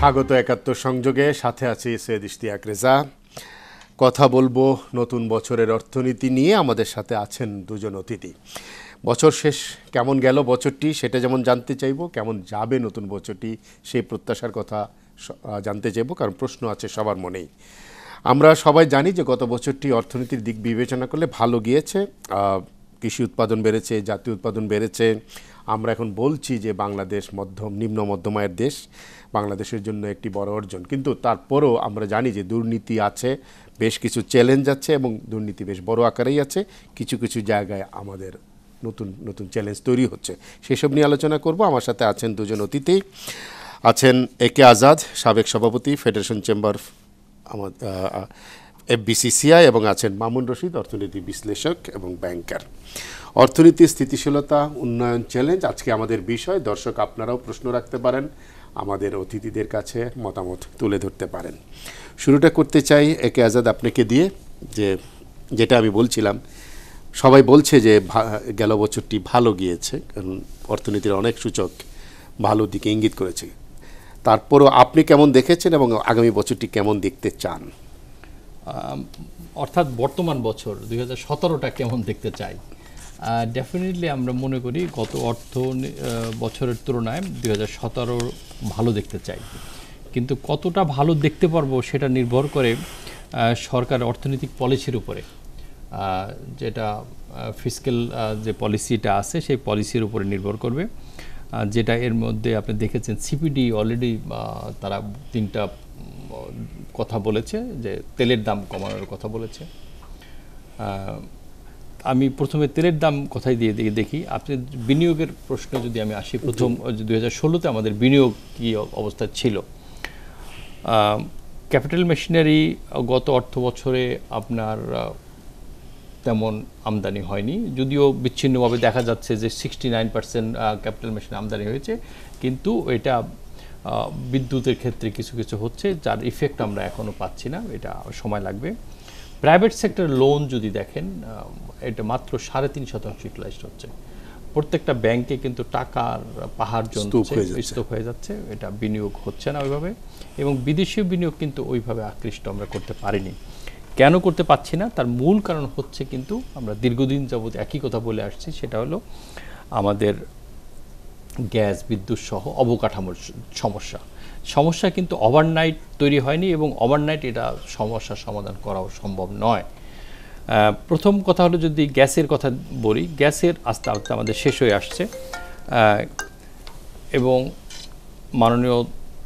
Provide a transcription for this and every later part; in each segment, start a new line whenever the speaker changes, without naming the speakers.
স্বাগত একাত্তর সংযোগে, সাথে আছি সৈয়দ ইশতিয়াক রেজা। কথা বলবো নতুন বছরের অর্থনীতি নিয়ে। আমাদের সাথে আছেন দুজন অতিথি। বছর শেষ কেমন গেল বছরটি সেটা যেমন জানতে চাইবো, কেমন যাবে নতুন বছরটি সেই প্রত্যাশার কথা জানতে চাইবো, কারণ প্রশ্ন আছে সবার মনেই। আমরা সবাই জানি যে গত বছরটি অর্থনীতির দিক বিবেচনা করলে ভালো গিয়েছে। কৃষি উৎপাদন বেড়েছে, জাতীয় উৎপাদন বেড়েছে। আমরা এখন বলছি যে বাংলাদেশ নিম্ন মধ্যম আয়ের দেশ, বাংলাদেশের জন্য একটি বড় অর্জন। কিন্তু তারপরেও আমরা জানি যে দুর্নীতি আছে, বেশ কিছু চ্যালেঞ্জ আছে এবং দুর্নীতি বেশ বড় আকারেই আছে। কিছু কিছু জায়গায় আমাদের নতুন নতুন চ্যালেঞ্জ তৈরি হচ্ছে, সেসব নিয়ে আলোচনা করব। আমার সাথে আছেন দুজন অতিথি। আছেন একে আজাদ, সাবেক সভাপতি, ফেডারেশন চেম্বার FBCCI, এবং আছেন মামুন রশিদ, অর্থনীতি বিশ্লেষক এবং ব্যাংকার। অর্থনীতির স্থিতিশীলতা, উন্নয়ন, চ্যালেঞ্জ আজকে আমাদের বিষয়। দর্শক আপনারাও প্রশ্ন রাখতে পারেন, আমাদের অতিথিদের কাছে মতামত তুলে ধরতে পারেন। শুরুটা করতে চাই একে আজাদ আপনাকে দিয়ে, যেটা আমি বলছিলাম, সবাই বলছে যে গেল বছরটি ভালো গিয়েছে, কারণ অর্থনীতির অনেক সূচক ভালো দিকে ইঙ্গিত করেছে। তারপরও আপনি কেমন দেখেছেন এবং আগামী বছরটি কেমন দেখতে চান?
অর্থাৎ বর্তমান বছর 2017টা কেমন দেখতে চাই? ডেফিনেটলি আমরা মনে করি গত অর্থ বছরের তুলনায় 2017 ভালো দেখতে চাই, কিন্তু কতটা ভালো দেখতে পারবো সেটা নির্ভর করে সরকার অর্থনৈতিক পলিসির উপরে। যেটা ফিসক্যাল যে পলিসিটা আছে সেই পলিসির উপরে নির্ভর করবে। যেটা এর মধ্যে আপনি দেখেছেন সিপিডি অলরেডি তারা 3টা কথা বলেছে, যে তেলের দাম কমানোর কথা বলেছে। আমি প্রথমে তেলের দাম কথাই দিয়ে দেখি। আপনি বিনিয়োগের প্রশ্ন যদি আমি আসি, প্রথম 2016তে আমাদের বিনিয়োগ কী অবস্থা ছিল। ক্যাপিটাল মেশিনারি গত অর্থ বছরে আপনার তেমন আমদানি হয়নি, যদিও বিচ্ছিন্নভাবে দেখা যাচ্ছে যে 69% ক্যাপিটাল মেশিন আমদানি হয়েছে, কিন্তু এটা বিদ্যুতের ক্ষেত্রে কিছু কিছু হচ্ছে, যার ইফেক্ট আমরা এখনও পাচ্ছি না, এটা সময় লাগবে। প্রাইভেট সেক্টর লোন যদি দেখেন, এটা মাত্র 3.5% ইউটিলাইজড হচ্ছে। প্রত্যেকটা ব্যাংকে কিন্তু টাকার পাহাড় স্তূপ হয়ে যাচ্ছে, এটা বিনিয়োগ হচ্ছে না ওইভাবে, এবং বিদেশি বিনিয়োগ কিন্তু ওইভাবে আকৃষ্ট আমরা করতে পারিনি। কেন করতে পারছি না, তার মূল কারণ হচ্ছে কিন্তু আমরা দীর্ঘদিন যাবৎ একই কথা বলে আসছি, সেটা হলো আমাদের গ্যাস বিদ্যুৎ সহ অবকাঠামোর সমস্যা কিন্তু ওভারনাইট তৈরি হয়নি, এবং ওভারনাইট এটা সমস্যার সমাধান করাও সম্ভব নয়। প্রথম কথা হলো যদি গ্যাসের কথা বলি, গ্যাসের আস্তে আস্তে আমাদের শেষ হয়ে আসছে, এবং মাননীয়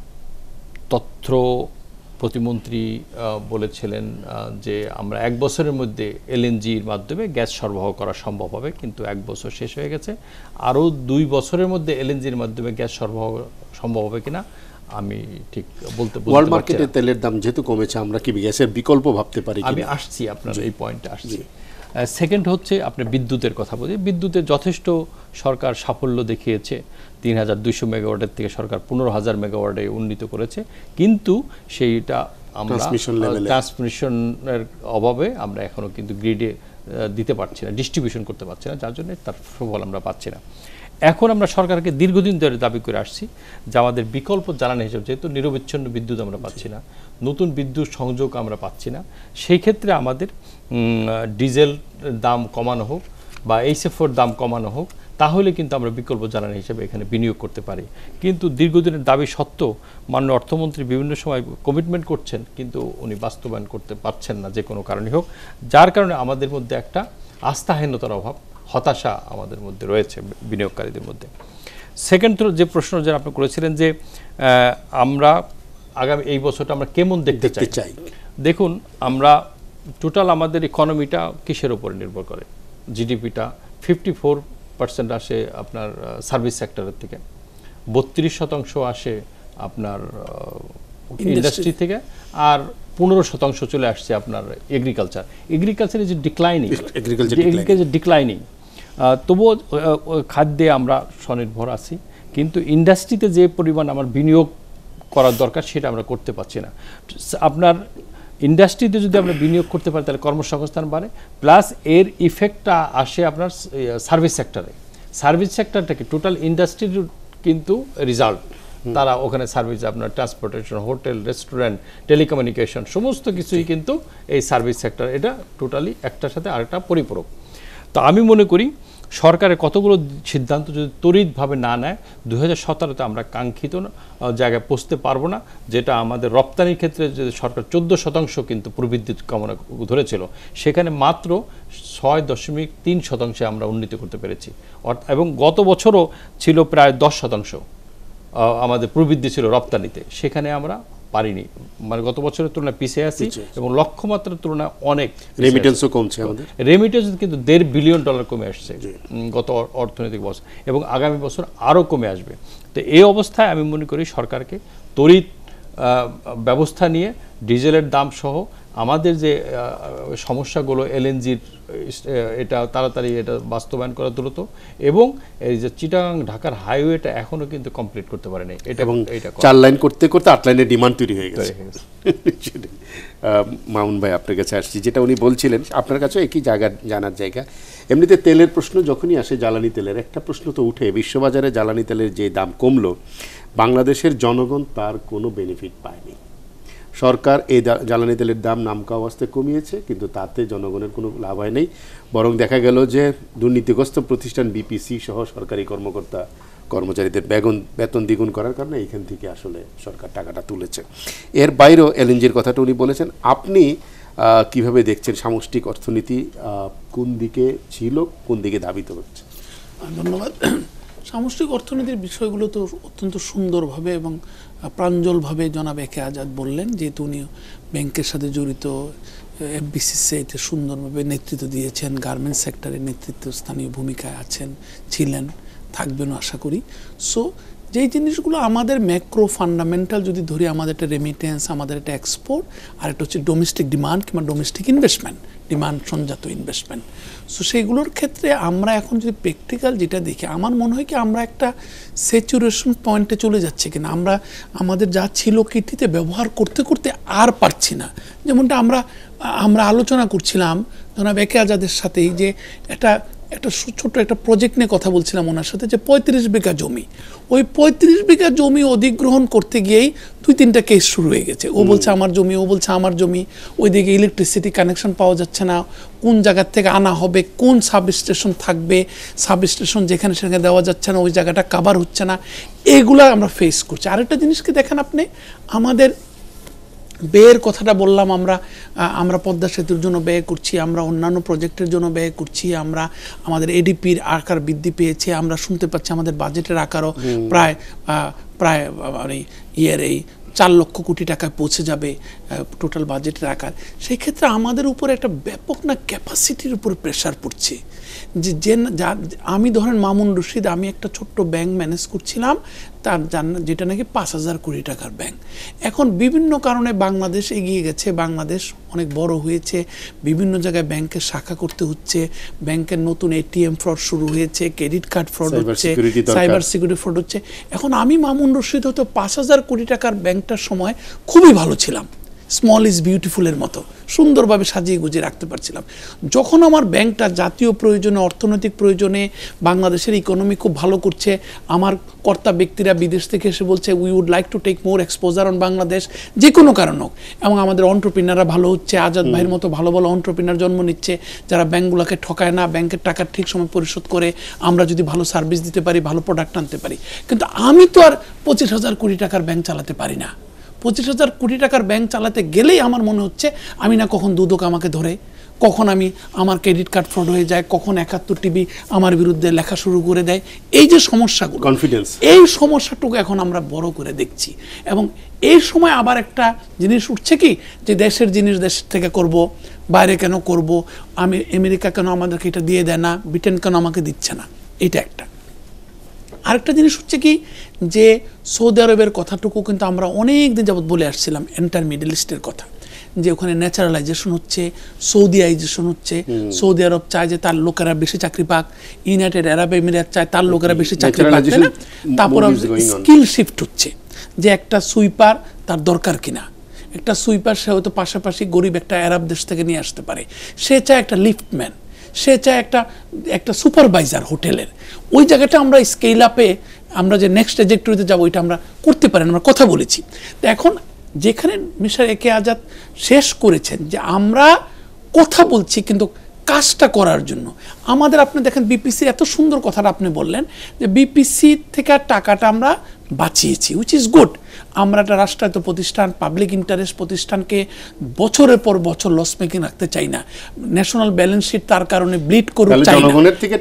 তথ্য প্রতিমন্ত্রী বলেছিলেন যে আমরা 1 বছরের মধ্যে LNGর মাধ্যমে গ্যাস সরবরাহ করা সম্ভব হবে, কিন্তু 1 বছর শেষ হয়ে গেছে। আরও 2 বছরের মধ্যে LNGর মাধ্যমে গ্যাস সরবরাহ সম্ভব হবে কিনা আমি ঠিক বলতে পারছি না।
ওয়ার্ল্ড মার্কেটে তেলের দাম যেহেতু কমেছে, আমরা কি গ্যাসের বিকল্প ভাবতে পারি?
আমি আসছি, আপনার এই পয়েন্টে আসছি। সেকেন্ড হচ্ছে আপনি বিদ্যুতের কথা বলি। বিদ্যুতে যথেষ্ট সরকার সাফল্য দেখিয়েছে। 3200 মেগাওয়াটের থেকে সরকার 15,000 মেগাওয়াটে উন্নীত করেছে, কিন্তু সেইটা আমরা ট্রান্সমিশনের অভাবে আমরা এখনও কিন্তু গ্রিডে দিতে পারছি না, ডিস্ট্রিবিউশন করতে পারছি না, যার জন্য তার সুফল আমরা পাচ্ছি না। এখন আমরা সরকারকে দীর্ঘদিন ধরে দাবি করে আসছি যে আমাদের বিকল্প জ্বালানি হিসেবে, যেহেতু নিরবিচ্ছিন্ন বিদ্যুৎ আমরা পাচ্ছি না, নতুন বিদ্যুৎ সংযোগ আমরা পাচ্ছি না, সেই ক্ষেত্রে আমাদের ডিজেল দাম কমানো হোক বা HFOর দাম কমানো হোক, তাহলে কিন্তু আমরা বিকল্প জ্বালানি হিসেবে এখানে বিনিয়োগ করতে পারি। কিন্তু দীর্ঘদিনের দাবি সত্ত্বেও মাননীয় অর্থমন্ত্রী বিভিন্ন সময় কমিটমেন্ট করছেন, কিন্তু উনি বাস্তবায়ন করতে পারছেন না, যে কোনো কারণে হোক, যার কারণে আমাদের মধ্যে একটা আস্থাহীনতার অভাব, হতাশা আমাদের মধ্যে রয়েছে বিনিয়োগকারীদের মধ্যে। সেকেন্ড যে প্রশ্ন যেটা আপনি করেছিলেন যে আমরা আগামী এই বছরটা আমরা কেমন দেখতে চাই। দেখুন, আমরা টোটাল আমাদের ইকোনমিটা কিসের উপরে নির্ভর করে? জিডিপিটা 54% আসে আপনার সার্ভিস সেক্টরের থেকে, 32% আসে আপনার ইন্ডাস্ট্রি থেকে, আর 15% চলে আসছে আপনার এগ্রিকালচার। Agriculture is declining. তবুও খাদ্যে আমরা স্বনির্ভর আছি, কিন্তু ইন্ডাস্ট্রিতে যে পরিমাণ আমার বিনিয়োগ করার দরকার সেটা আমরা করতে পারছি না। আপনার ইন্ডাস্ট্রিতে যদি আমরা বিনিয়োগ করতে পারি তাহলে কর্মসংস্থান বাড়ে, প্লাস এর ইফেক্টটা আসে আপনার সার্ভিস সেক্টরে। সার্ভিস সেক্টরটাকে টোটাল ইন্ডাস্ট্রির কিন্তু রেজাল্ট, তারা ওখানে সার্ভিস, আপনার ট্রান্সপোর্টেশন, হোটেল, রেস্টুরেন্ট, টেলিকমিউনিকেশন সমস্ত কিছুই কিন্তু এই সার্ভিস সেক্টর, এটা টোটালি একটার সাথে আরেকটা পরিপূরক। তো আমি মনে করি সরকারের কতগুলো সিদ্ধান্ত যদি তড়িৎভাবে না নেয় 2017-তে আমরা কাঙ্ক্ষিত জায়গায় পৌঁছতে পারবো না, যেটা আমাদের রপ্তানির ক্ষেত্রে যে সরকার 14% কিন্তু প্রবৃদ্ধি কামনা ধরেছিল, সেখানে মাত্র 6.3% আমরা উন্নতি করতে পেরেছি। এবং গত বছরও ছিল প্রায় 10% আমাদের প্রবৃদ্ধি ছিল রপ্তানিতে, সেখানে আমরা পারিনি, মানে গত বছরের তুলনায় পিছিয়ে আছি এবং লক্ষ্যমাত্রার তুলনায় অনেক।
রেমিটেন্সও কমছে আমাদের,
রেমিটেন্স কিন্তু $1.5 বিলিয়ন কমে আসছে গত অর্থনৈতিক বছর, এবং আগামী বছর আরও কমে আসবে। তো এই অবস্থায় আমি মনে করি সরকারকে তড়িৎ ব্যবস্থা নিয়ে ডিজেলের দাম সহ আমাদের যে সমস্যাগুলো, এলএনজির এটা তাড়াতাড়ি এটা বাস্তবায়ন করা দ্রুত, এবং এই যে চিটাগাং ঢাকার হাইওয়েটা এখনো কিন্তু কমপ্লিট করতে পারেনি, এটা এবং
4 লাইন করতে করতে 8 লাইনের ডিমান্ড তৈরি হয়ে গেছে। মামুন ভাই, আপনার কাছে আসছি, যেটা উনি বলছিলেন আপনার কাছে একই জায়গা জানার জায়গা। এমনিতে তেলের প্রশ্ন যখনই আসে, জ্বালানি তেলের একটা প্রশ্ন তো উঠে, বিশ্ববাজারে জ্বালানি তেলের যে দাম কমলো, বাংলাদেশের জনগণ তার কোনো বেনিফিট পায়নি। সরকার এই জ্বালানি তেলের দাম নামকা অবস্থায় কমিয়েছে, কিন্তু তাতে জনগণের কোনো লাভ হয় নাই। বরং দেখা গেল যে দুর্নীতিগ্রস্ত প্রতিষ্ঠান বিপিসি সহ সরকারি কর্মকর্তা কর্মচারীদের বেতন দ্বিগুণ করার কারণে এইখান থেকে আসলে সরকার টাকাটা তুলেছে। এর বাইরেও এলএনজির কথাটা উনি বলেছেন। আপনি কিভাবে দেখছেন সামষ্টিক অর্থনীতি কোন দিকে ছিল, কোন দিকে ধাবিত হচ্ছে?
ধন্যবাদ। সামষ্টিক অর্থনীতির বিষয়গুলো তো অত্যন্ত সুন্দরভাবে এবং প্রাঞ্জলভাবে জনাব একে আজাদ বললেন, যেহেতু উনি ব্যাংকের সাথে জড়িত, এফবিসিসিআইতে সুন্দরভাবে নেতৃত্ব দিয়েছেন, গার্মেন্টস সেক্টরের নেতৃত্ব স্থানীয় ভূমিকায় আছেন, ছিলেন, থাকবেনও আশা করি। সো যেই জিনিসগুলো আমাদের ম্যাক্রো ফান্ডামেন্টাল যদি ধরি, আমাদের একটা রেমিটেন্স, আমাদের একটা এক্সপোর্ট, আর একটা হচ্ছে ডোমেস্টিক ডিমান্ড কিংবা ডোমেস্টিক ইনভেস্টমেন্ট, ডিমান্ড সংজাত ইনভেস্টমেন্ট। সো সেইগুলোর ক্ষেত্রে আমরা এখন যদি প্র্যাকটিক্যাল যেটা দেখি, আমার মনে হয় কি আমরা একটা স্যাচুরেশন পয়েন্টে চলে যাচ্ছে কিনা, আমরা আমাদের যা ছিল কীর্তিতে ব্যবহার করতে করতে আর পারছি না। যেমনটা আমরা আলোচনা করছিলাম জনাব একে আজাদের সাথেই, যে একটা ছোট্ট একটা প্রজেক্ট নিয়ে কথা বলছিলাম ওনার সাথে, যে 35 বিঘা জমি, ওই 35 বিঘা জমি অধিগ্রহণ করতে গিয়েই 2-3টা কেস শুরু হয়ে গেছে। ও বলছে আমার জমি, ও বলছে আমার জমি, ওইদিকে ইলেকট্রিসিটি কানেকশন পাওয়া যাচ্ছে না, কোন জায়গার থেকে আনা হবে, কোন সাবস্টেশন থাকবে, সাবস্টেশন যেখানে সেখানে দেওয়া যাচ্ছে না, ওই জায়গাটা কাভার হচ্ছে না, এগুলা আমরা ফেস করছি। আরেকটা জিনিসকে দেখেন আপনি, আমাদের ব্যয়ের কথাটা বললাম, আমরা পদ্মা সেতুর জন্য ব্যয় করছি, আমরা অন্যান্য প্রজেক্টের জন্য ব্যয় করছি, আমাদের এডিপির আকার বৃদ্ধি পেয়েছে, আমরা শুনতে পাচ্ছি আমাদের বাজেটের আকারও প্রায় মানে এই 4 লক্ষ কোটি টাকায় পৌঁছে যাবে টোটাল বাজেটের আকার। সেই ক্ষেত্রে আমাদের উপর একটা ব্যাপক না ক্যাপাসিটির উপর প্রেশার পড়ছে। আমি ধরেন মামুন রশিদ, আমি একটা ছোট্ট ব্যাংক ম্যানেজ করছিলাম, যেটা নাকি 5,000 কোটি টাকার ব্যাংক। এখন বিভিন্ন কারণে বাংলাদেশ এগিয়ে গেছে, বাংলাদেশ অনেক বড় হয়েছে, বিভিন্ন জায়গায় ব্যাংকের শাখা করতে হচ্ছে, ব্যাংকের নতুন এটিএম ফ্রড শুরু হয়েছে, ক্রেডিট কার্ড ফ্রড হচ্ছে, সাইবার সিকিউরিটি ফ্রড হচ্ছে। এখন আমি মামুন রশিদ হয়তো 5,000 কোটি টাকার ব্যাংকটার সময় খুবই ভালো ছিলাম, স্মল ইজ বিউটিফুলের মতো সুন্দরভাবে সাজিয়ে গুজিয়ে রাখতে পারছিলাম। যখন আমার ব্যাংকটা জাতীয় প্রয়োজনে, অর্থনৈতিক প্রয়োজনে, বাংলাদেশের ইকোনমি খুব ভালো করছে, আমার কর্তা ব্যক্তিরা বিদেশ থেকে এসে বলছে we would like to take more exposure on Bangladesh, যে কোনো কারণ হোক, এবং আমাদের অন্টারপ্রিনাররা ভালো হচ্ছে, আজাদ ভাইয়ের মতো ভালো ভালো অন্টারপ্রিনার জন্ম নিচ্ছে, যারা ব্যাংকগুলোকে ঠকায় না, ব্যাংকের টাকা ঠিক সময় পরিশোধ করে, আমরা যদি ভালো সার্ভিস দিতে পারি, ভালো প্রোডাক্ট আনতে পারি। কিন্তু আমি তো আর 25,000 কোটি টাকার ব্যাংক চালাতে পারি না। 25,000 কোটি টাকার ব্যাংক চালাতে গেলেই আমার মনে হচ্ছে আমি না কখন দুদক আমাকে ধরে, কখন আমার ক্রেডিট কার্ড ফ্রড হয়ে যায়, কখন 71 টিভি আমার বিরুদ্ধে লেখা শুরু করে দেয়। এই যে সমস্যাগুলো, কনফিডেন্স, এই সমস্যাটুকু এখন আমরা বড় করে দেখছি। এবং এই সময় আবার একটা জিনিস উঠছে কি, যে দেশের জিনিস দেশ থেকে করব, বাইরে কেন করব, আমেরিকা কেন আমাদেরকে এটা দিয়ে দেয় না, ব্রিটেন কেন আমাকে দিচ্ছে না, এটা একটা। আরেকটা জিনিস হচ্ছে কি, যে সৌদি আরবের কথাটুকু কিন্তু আমরা অনেক দিন যাবৎ বলে আসছিলাম, এন্টার মিডল ইস্টের কথা, যে ওখানে ন্যাচারালাইজেশন হচ্ছে, সৌদিয়াইজেশন হচ্ছে। সৌদি আরব চায় যে তার লোকেরা বেশি চাকরি পাক, ইউনাইটেড আরব এমিরেট চায় তার লোকেরা বেশি চাকরি পাক, তাই না? তারপর স্কিল শিফট হচ্ছে, যে একটা সুইপার তার দরকার কিনা, একটা সুইপার সে হয়তো পাশাপাশি গরিব একটা আরব দেশ থেকে নিয়ে আসতে পারে, সে চায় একটা লিফটম্যান, সে চায় একটা সুপারভাইজার হোটেলের। ওই জায়গাটা আমরা স্কেল আপে আমরা যে নেক্সট ট্র্যাজেক্টরিতে যাবো এটা আমরা করতে পারি না, আমরা কথা বলেছি। তো এখন যেখানে মিস্টার একে আজাদ শেষ করেছেন যে আমরা কথা বলছি কিন্তু কাজটা করার জন্য আমাদের, আপনি দেখেন বিপিসি এত সুন্দর কথাটা আপনি বললেন যে বিপিসি থেকে টাকাটা আমরা বাঁচিয়েছি, উইচ ইজ গুড। আমরা একটা রাষ্ট্রায়ত্ত প্রতিষ্ঠান, পাবলিক ইন্টারেস্ট প্রতিষ্ঠানকে বছরের পর বছর লস মেকিং রাখতে চাই না, ন্যাশনাল ব্যালেন্স শিট তার কারণে ব্লিড করতে চাই না,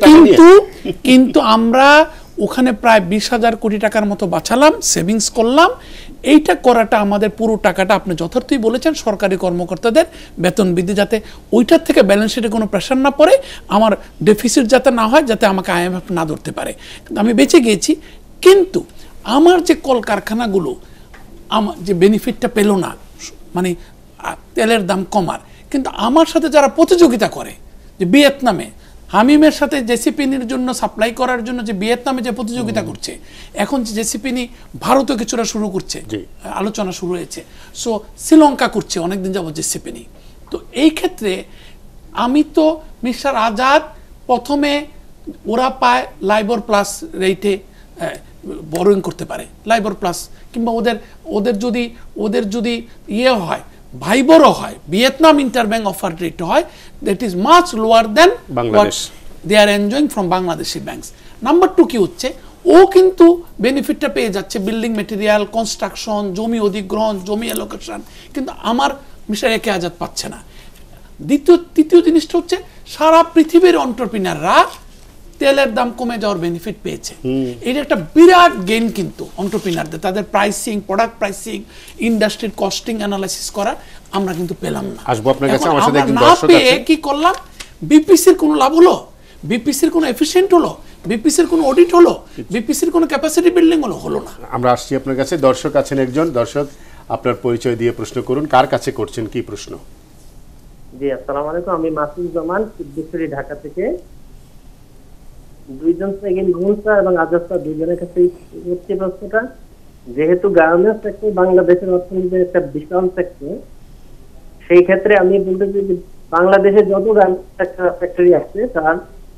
কিন্তু আমরা ওখানে প্রায় 20,000 কোটি টাকার মতো বাঁচালাম, সেভিংস করলাম। এইটা করাটা আমাদের পুরো টাকাটা আপনি যথার্থই বলেছেন সরকারি কর্মকর্তাদের বেতন বৃদ্ধি, যাতে ওইটার থেকে ব্যালেন্স শিটে কোনো প্রেশার না পড়ে, আমার ডেফিসিট যাতে না হয়, যাতে আমাকে IMF না ধরতে পারে। কিন্তু আমি বেঁচে গিয়েছি, কিন্তু আমার যে কলকারখানাগুলো আমার যে বেনিফিটটা পেল না, মানে তেলের দাম কমার, কিন্তু আমার সাথে যারা প্রতিযোগিতা করে, যে ভিয়েতনামে হামিমের সাথে জেসিপিনির জন্য সাপ্লাই করার জন্য যে ভিয়েতনামে যে প্রতিযোগিতা করছে, এখন জেসিপিনি ভারতও কিছুটা শুরু করছে, আলোচনা শুরু হয়েছে। সো শ্রীলঙ্কা করছে অনেকদিন যাবত জেসিপিনি। তো এই ক্ষেত্রে আমি তো মিস্টার আজাদ প্রথমে ওরা পায় লাইবর প্লাস রেটে বরোইং করতে পারে, লাইবর প্লাস, কিংবা ওদের যদি ইয়ে হয়, ভাইবরও হয়, ভিয়েতনাম ইন্টারব্যাংক অফার রেট হয়, that is much lower than what they are enjoying from Bangladeshi banks. Number 2 কি হচ্ছে, ও কিন্তু বেনিফিটটা পেয়ে যাচ্ছে বিল্ডিং মেটেরিয়াল, কনস্ট্রাকশন, জমি অধিগ্রহণ, জমি অ্যালোকেশন, কিন্তু আমার মিস্টার একে আজাদ পাচ্ছে না। তৃতীয় জিনিসটা হচ্ছে সারা পৃথিবীর এন্টারপ্রেনাররা তেলের দাম কমে যাওয়ার বেনিফিট পেয়েছে। এটা একটা বিরাট গেইন কিন্তু এন্টারপ্রেনারদের, তাদের প্রাইসিং, প্রোডাক্ট প্রাইসিং, ইন্ডাস্ট্রির কস্টিং অ্যানালাইসিস করা আমরা কিন্তু পেলাম না।
আসবো আপনার কাছে, আমার সাথে একজন
না
দর্শক
পেয়ে
আছে।
কি করলাম, বিপিসির কোনো লাভ হলো, বিপিসির কোনো এফিশিয়েন্ট হলো, বিপিসির কোনো অডিট হলো, বিপিসির কোনো ক্যাপাসিটি বিল্ডিং হলো না।
আমরা আসছি আপনার কাছে। দর্শক আছেন একজন, দর্শক আপনার পরিচয় দিয়ে প্রশ্ন করুন, কার কাছে করছেন, কি প্রশ্ন?
জি, আসসালামু আলাইকুম, আমি মাসুদ জামান, সিদ্দিকপুরি, ঢাকা থেকে। দুইজন থেকে মামুন স্যার এবং আজাদ স্যার দুইজনের কাছে হচ্ছে প্রশ্নটা, যেহেতু গার্মেন্টস সেক্টর বাংলাদেশের অর্থনীতির একটা বিশাল সেক্টর, সেই ক্ষেত্রে আমি বলতে চাই যে বাংলাদেশে যত গার্মেন্টস ফ্যাক্টরি আছে তার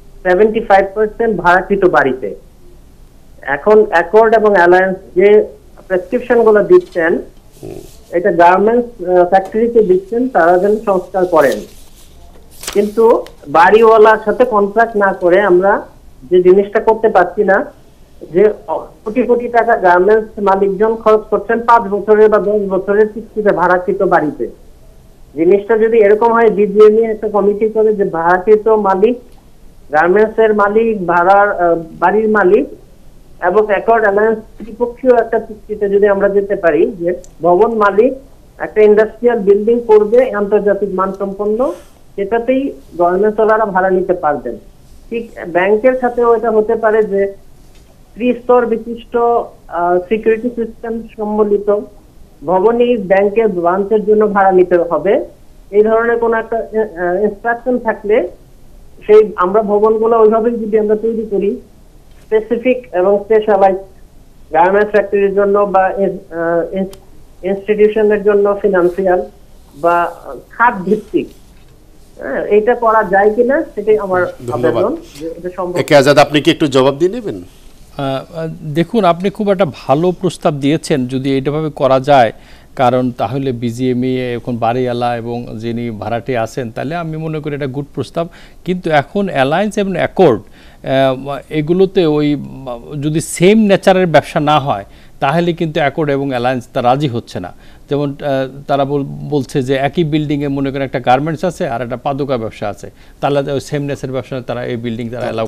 75% ভাড়াকৃত বাড়িতে। এখন অ্যাকর্ড এবং অ্যালায়েন্স যে প্রেসক্রিপশন গুলো দিচ্ছেন, এটা গার্মেন্টস ফ্যাক্টরিতে দিচ্ছেন তারা যেন সংস্কার করেন, কিন্তু বাড়িওয়ালার সাথে কন্ট্রাক্ট না করে আমরা যে জিনিসটা করতে পারছি না, যে কোটি কোটি টাকা গার্মেন্টস মালিকজন খরচ করছেন 5 বছরের বা 10 বছরের চুক্তিতে ভাড়াকৃত বাড়িতে। জিনিসটা যদি এরকম হয়, বিজিএমই একটা কমিটি করে যে ভাড়াকৃত মালিক, গার্মেন্টস এর মালিক, বাড়ির মালিক এবং অ্যাকর্ড অ্যালায়েন্স ত্রিপক্ষীয় একটা চুক্তিতে যদি আমরা যেতে পারি, যে ভবন মালিক একটা ইন্ডাস্ট্রিয়াল বিল্ডিং করবে আন্তর্জাতিক মানসম্পন্ন, সেটাতেই গার্মেন্টসওয়ালারা ভাড়া নিতে পারবেন। ঠিক ব্যাংকের সাথেও এটা হতে পারে যে ত্রিস্তর বিশিষ্ট সিকিউরিটি সিস্টেম সম্বলিত ভবনই ব্যাংকের ব্রাঞ্চের জন্য ভাড়া নিতে হবে। এই ধরনের কোন একটা ইনস্ট্রাকশন থাকলে সেই আমরা ভবনগুলো ওইভাবেই যদি আমরা তৈরি করি, স্পেসিফিক এবং স্পেশালাইজ গার্মেন্টস ফ্যাক্টরির জন্য বা ইনস্টিটিউশনের জন্য ফিনান্সিয়াল বা খাত ভিত্তিক, এটা করা যায় কিনা সেটাই আমার আবেদন।
একে আজাদ, আপনি কি একটু জবাব দিয়ে নেবেন?
দেখুন, আপনি খুব একটা ভালো প্রস্তাব দিয়েছেন যদি এইভাবে করা যায়, কারণ তাহলে বিজিএমই এখন বাড়িওয়ালা এবং যিনি ভাড়াটে আছেন, তাহলে আমি মনে করি এটা গুড প্রস্তাব। কিন্তু এখন অ্যালায়েন্স এবং অ্যাকর্ড এগুলোতে ওই যদি সেম নেচারের ব্যবসা না হয়, তাহলে কিন্তু অ্যাকর্ড এবং অ্যালায়েন্স তা রাজি হচ্ছে না। যেমন তারা বলছে যে একই বিল্ডিংয়ে মনে করেন একটা গার্মেন্টস আছে আর একটা পাদুকা ব্যবসা আছে, তাহলে সেম নেচারের ব্যবসা তারা এই বিল্ডিং তারা অ্যালাউ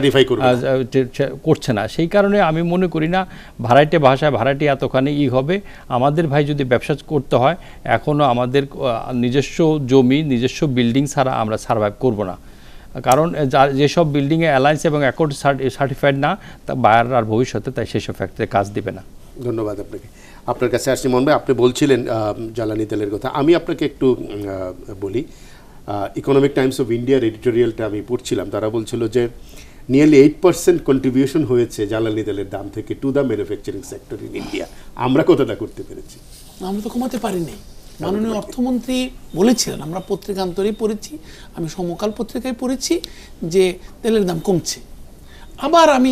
করছে না। সেই কারণে আমি মনে করি না ভাড়াটে ভাষায় ভাড়াটি এতখানি হবে। আমাদের ভাই যদি ব্যবসা করতে হয়, এখনও আমাদের নিজস্ব জমি, নিজস্ব বিল্ডিং ছাড়া আমরা সার্ভাইভ করব না। কারণ যেসব বিল্ডিংয়ে অ্যালায়েন্স এবং অ্যাকর্ড সার্টিফাইড না, তা বায়ার আর ভবিষ্যতে তাই সেসব ফ্যাক্টরিতে কাজ দিবে না।
ধন্যবাদ আপনাকে। আপনার কাছে আসছি মন ভাই, আপনি বলছিলেন জ্বালানি তেলের কথা। আমি আপনাকে একটু বলি, ইকোনমিক টাইমস অফ ইন্ডিয়ার এডিটোরিয়ালটা আমি পড়ছিলাম, তারা বলছিল যে নিয়ারলি 8% কন্ট্রিবিউশন হয়েছে জ্বালানি তেলের দাম থেকে to the manufacturing sector in India. আমরা কতটা করতে পেরেছি?
আমরা তো কমাতে পারিনি। মাননীয় অর্থমন্ত্রী বলেছিলেন, আমরা পত্রিকান্তরেই পড়েছি, আমি সমকাল পত্রিকায় পড়েছি যে তেলের দাম কমছে। আবার আমি